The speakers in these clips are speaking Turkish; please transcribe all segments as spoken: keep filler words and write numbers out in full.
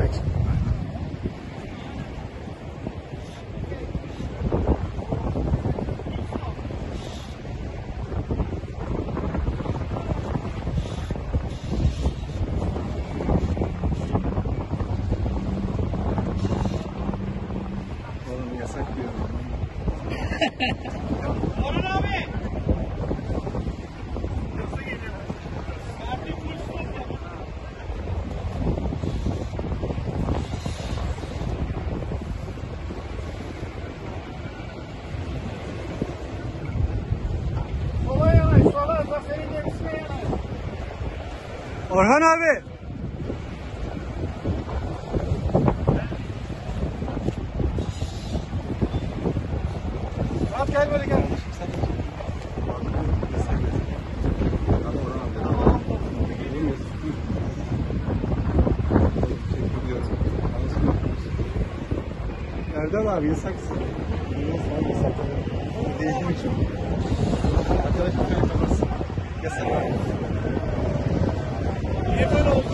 çek. Oğlum yasak diyor. Orhan abi! Sola yanaş, sola. Zafer'in gemisine yanaş. Orhan abi. Rahat gel böyle gel. Erdal abi yasaksın. Yasak. Değişim için. Arkadaş bir tane kapatsın. Yasak abi. Niye böyle oldu?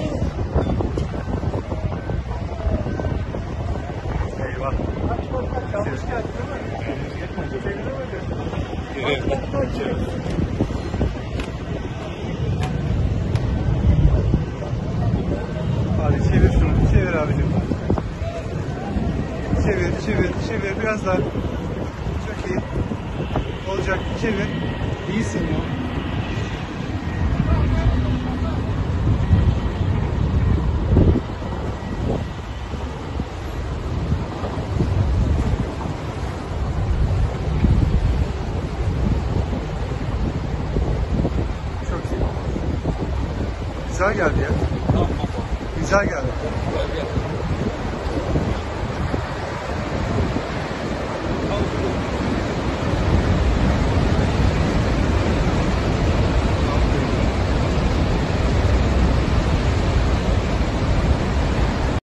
Eyvah. Kaç bak kaç. Yanlış geldi değil mi? Evet. Abi çevir şunu. Çevir abicim. Çevir, çevir, çevir. Biraz daha. Çok iyi. Olacak. Çevir. İyisin ya. Çok iyi. Güzel geldi ya. Güzel geldi.